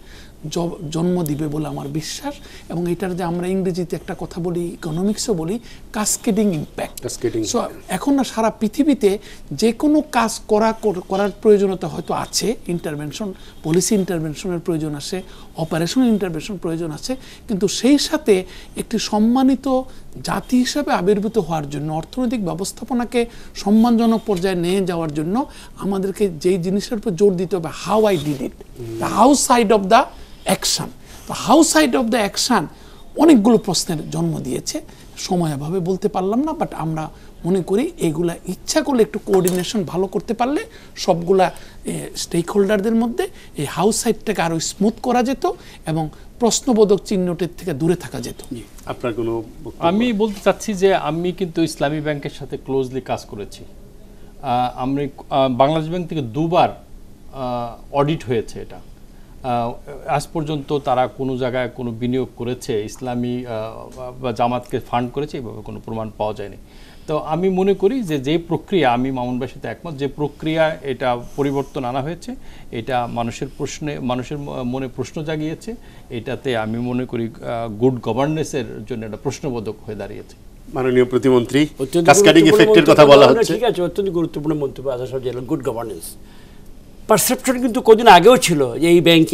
জন্ম দিবে বলে আমার বিশ্বাস। এবং এটার যে আমরা ইংরেজিতে একটা কথা বলি, ইকোনমিক্সও বলি, কাসকেডিং ইম্প্যাক্ট। সো এখন না সারা পৃথিবীতে যে কোনো কাজ করার প্রয়োজনীয়তা হয়তো আছে, ইন্টারভেনশন, পলিসি ইন্টারভেনশনের প্রয়োজন আছে, অপারেশনাল ইন্টারভেনশন প্রয়োজন আছে, কিন্তু সেই সাথে একটি সম্মানিত জাতি হিসাবে আবির্ভূত হওয়ার জন্য, অর্থনৈতিক ব্যবস্থাপনাকে সম্মানজনক পর্যায়ে নিয়ে যাওয়ার জন্য আমাদেরকে যেই জিনিসের উপর জোর দিতে হবে, how I did it, the how side of the action. তো how side of the action অনেকগুলো প্রশ্নের জন্ম দিয়েছে, সময় অভাবে বলতে পারলাম না। বাট আমরা মনে করি এগুলা ইচ্ছা করলে একটু কোঅর্ডিনেশন ভালো করতে পারলে সবগুলা স্টেক হোল্ডারদের মধ্যে এই হাউস সাইডটাকে আরও স্মুথ করা যেত এবং প্রশ্নবোধক চিহ্নটির থেকে দূরে থাকা যেত।
আপনার কোনো?
আমি বলতে চাচ্ছি যে আমি কিন্তু ইসলামী ব্যাংকের সাথে ক্লোজলি কাজ করেছি। আমি বাংলাদেশ ব্যাংক থেকে 2বার অডিট হয়েছে এটা। আজ পর্যন্ত তারা কোনো জায়গায় কোনো বিনিয়োগ করেছে, ইসলামী বা জামাতকে ফান্ড করেছে, এভাবে কোনো প্রমাণ পাওয়া যায়নি। তো আমি মনে করি যে প্রক্রিয়া, আমি মামুন ভাইয়ের সাথে একমত, যে প্রক্রিয়া এটা পরিবর্তন আনা হয়েছে, এটা মানুষের মনে প্রশ্ন জাগিয়েছে, এটাতে আমি মনে করি গুড গভর্নেন্সের জন্য একটা প্রশ্নবোধক হয়ে দাঁড়িয়েছে।
মাননীয় প্রতিমন্ত্রী, কাসকেডিং এফেক্টের কথা বলা হচ্ছে,
ঠিক আছে, অত্যন্ত গুরুত্বপূর্ণ মন্তব্য আজাদ সাহেব দিলেন। গুড গভর্নেন্স পারসেপশন কিন্তু কদিন আগেও ছিল যে এই ব্যাংকে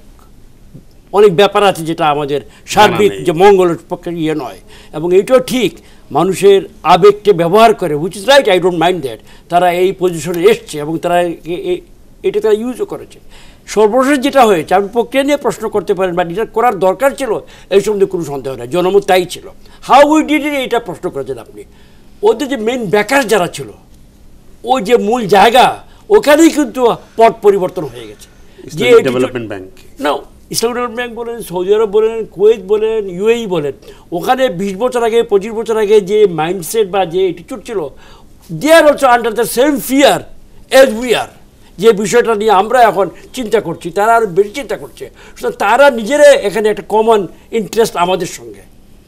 অনেক ব্যাপার আছে যেটা আমাদের সার্বিক যে মঙ্গলের পক্ষে নয়, এবং এইটাও ঠিক, মানুষের আবেগকে ব্যবহার করে, which is right, I don't mind that, তারা এই পজিশনে এসছে এবং তারা এটা তারা ইউজও করেছে। সর্বশেষ যেটা হয়েছে, আপনি প্রক্রিয়া নিয়ে প্রশ্ন করতে পারেন, বা এটা করার দরকার ছিল এই সম্বন্ধে কোনো সন্দেহ নেই, জনমত তাই ছিল। হাউ উই ডিড ইট, এটা প্রশ্ন করেছেন আপনি। ওদের যে মেন ব্যাকার যারা ছিল, ওই যে মূল জায়গা, ওখানেই কিন্তু পট পরিবর্তন হয়ে গেছে। যে
ডেভেলপমেন্ট ব্যাংক
না, ইসলামিক ডেভেলপমেন্ট ব্যাংক বলেন, সৌদি আরব বলেন, কুয়েত বলেন, ইউএই বলেন, ওখানে 20 বছর আগে 25 বছর আগে যে মাইন্ডসেট বা যে অ্যাটিটিউড ছিল, they are also under the same fear as we are. যে বিষয়টা নিয়ে আমরা এখন চিন্তা করছি, তারা আরও বেশি চিন্তা করছে। সুতরাং তারা নিজেরা এখানে একটা কমন ইন্টারেস্ট আমাদের সঙ্গে,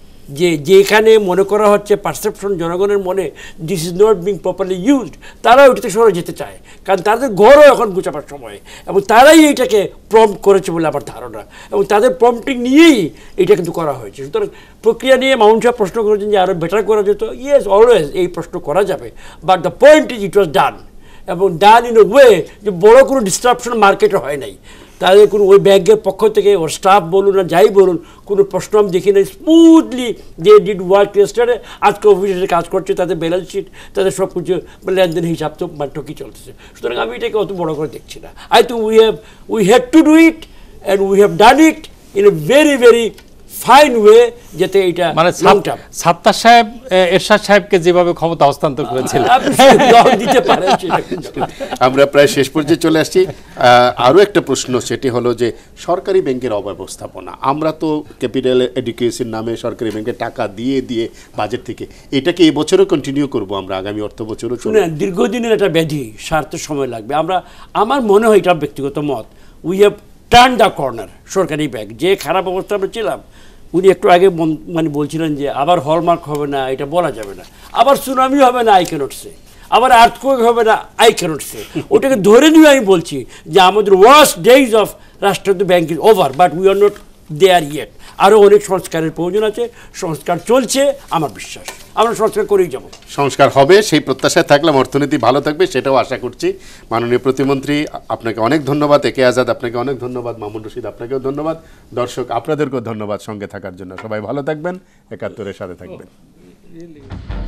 যেখানে মনে করা হচ্ছে পারসেপশন জনগণের মনে this is not being properly used, তারা ওইটাতে সরে যেতে চায়, কারণ তাদের ঘরও এখন গুছাবার সময়, এবং তারাই এইটাকে প্রম্পট করেছে বলে আমার ধারণা, এবং তাদের প্রম্পটিং নিয়েই এটা কিন্তু করা হয়েছে। সুতরাং প্রক্রিয়া নিয়ে মামুন সাহেব প্রশ্ন করেছেন যে আরও বেটার করা যেত, ইয়েস অলওয়েজ এই প্রশ্ন করা যাবে, but the point is it was done, এবং ডান ইন এ ওয়ে যে বড়ো কোনো ডিস্ট্রাপশন মার্কেটে হয় নাই। তাদের কোনো ওই ব্যাংকের পক্ষ থেকে ওর স্টাফ বলুন আর যাই বলুন, কোনো প্রশ্ন আমি দেখি নাই, স্মুথলি দে ডিড ওয়ার্ক টেস্টারে, আজকে অফিসে কাজ করছে, তাদের ব্যালেন্স শিট, তাদের সব কিছু লেনদেন হিসাব তো ঠিকই চলতেছে। সুতরাং আমি এটাকে অত বড় করে দেখছি না। I think we have to do it and we have done it in a very very fine way, যাতে এটা
মানে সাত্তার সাহেব এরশাদ সাহেবকে যেভাবে ক্ষমতা হস্তান্তর করেছিলেন
দিতে পারেন।
আমরা প্রায় শেষ পর্যায়ে চলে আসছি। আরও একটা প্রশ্ন, সেটি হলো যে সরকারি ব্যাংকের অব্যবস্থাপনা। আমরা তো ক্যাপিটাল এডুকেশন নামে সরকারি ব্যাংকে টাকা দিয়ে দিয়ে বাজেট থেকে, এটাকে এই বছরও কন্টিনিউ করবো আমরা, আগামী অর্থ বছরও চলবে?
দীর্ঘদিনের একটা ব্যাধি, সারতে সময় লাগবে। আমার মনে হয়, এটা ব্যক্তিগত মত, we have turn the corner. সরকারি ব্যাংক যে খারাপ অবস্থা আমরা ছিলাম, উনি একটু আগে বলছিলেন যে আবার হলমার্ক হবে না, এটা বলা যাবে না, আবার সুনামি হবে না, আই ক্যানট সে, আবার আর্থকোয়েক হবে না, আই ক্যানট সে। ওটাকে ধরে নিয়ে আমি বলছি যে আমাদের ওয়ার্স্ট ডেজ অফ রাষ্ট্রায়ত্ত bank is over, but we are not there yet. আরও অনেক সংস্কারের প্রয়োজন আছে, সংস্কার চলছে, আমার বিশ্বাস আমরা সংস্কার করেই যাব।
সংস্কার হবে সেই প্রত্যাশায় থাকলাম, অর্থনীতি ভালো থাকবে সেটাও আশা করছি। মাননীয় প্রতিমন্ত্রী, আপনাকে অনেক ধন্যবাদ। একে আজাদ, আপনাকে অনেক ধন্যবাদ। মামুন রশিদ, আপনাকেও ধন্যবাদ। দর্শক, আপনাদেরকেও ধন্যবাদ সঙ্গে থাকার জন্য। সবাই ভালো থাকবেন, একাত্তরের সাথে থাকবেন।